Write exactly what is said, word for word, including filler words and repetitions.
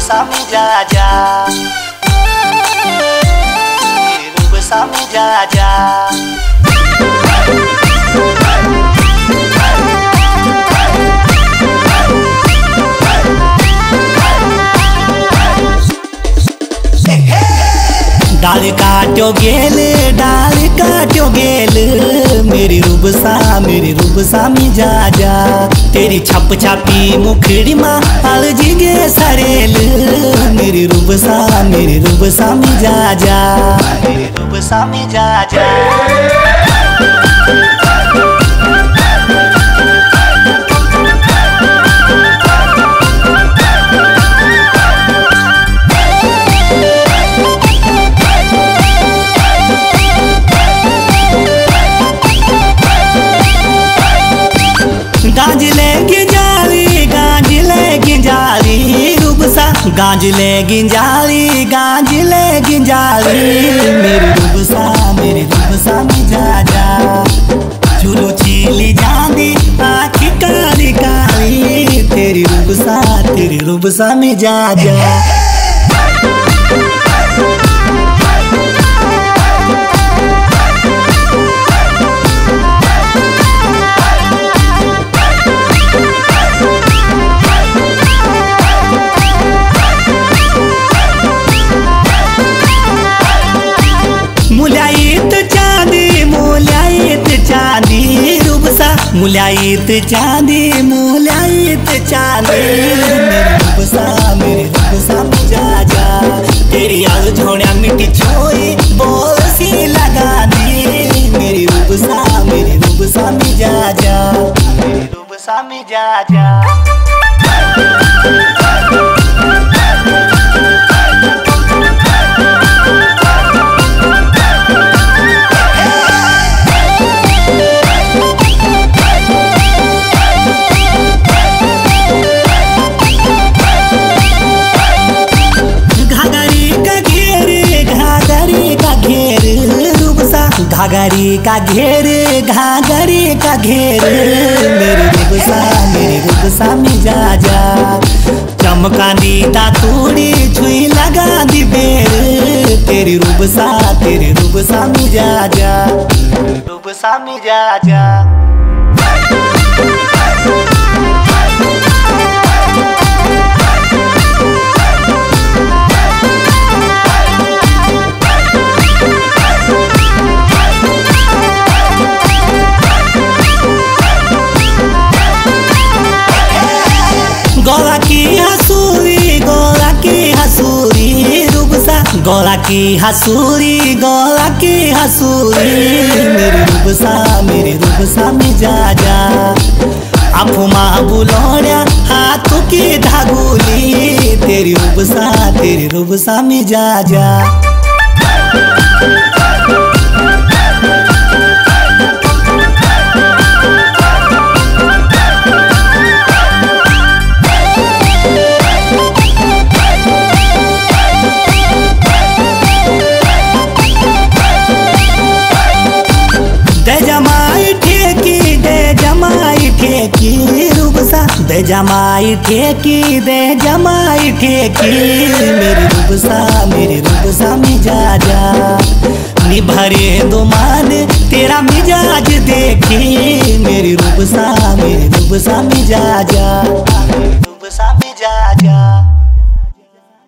सामी जा जा, मेरे रूप सामी जा जा। डाल काट्यो गेल, डाल काट्यो गेल, मेरी रूप सा मेरी रूप सामी जा जा। तेरी छप छापी मुखड़ी माँ अलजी गे सरेल, मेरी रूप सा मेरी रूप सामी जा जा, मेरी रूप सामी जा जा। गांज लेगी जाली, गांज लेगी जाली, रूप सा गांज लेगी जाली, गांज लेगी जाली, मेरी रूप सा मेरी रूप सामी जा जा। चुलो चीली जानी आँख काली काली, तेरी रूप सा तेरी रूप सामी जा जा। मुलायित चांदी मुलायित चांदी, रूप सा मुलायित चांदी मुलायित चांदी, मेरी रूप सा मेरी रूप सामी जा जा। तेरी आग झोड़िया मिट्टी छोई बोल सी लगा दी, मेरी रूप सा मेरी रूप सामी जा जा, मेरी रूप सामी जा जा। घाघरी का घेर घाघरी का घेर, मेरी रूप सा मेरी रूप सामी जा जा। चमकानी दातूड़ी छुई लगा दी बेर, तेरी रूप सा तेरी रूप सामी जा जा, रूप सामी जा जा। गोला की हसूरी गोला की हसूरी, रूप सा गोला की हसूरी गोला की हसूरी, मेरी रूप सा मेरी रूप सामी जा जा। अफुमा बुलोड़िया हाथों की धागुली, तेरी रूप सा तेरी रूप सामी जा जा। दे जमाई ठेकी दे जमाई ठेकी, मेरी रूप सा मेरी रूप सामी जा जा। निभरे दो मान तेरा मिजाज देखी, मेरी रूप सा मेरी रूप सामी जा जा, रूप सामी जा जा।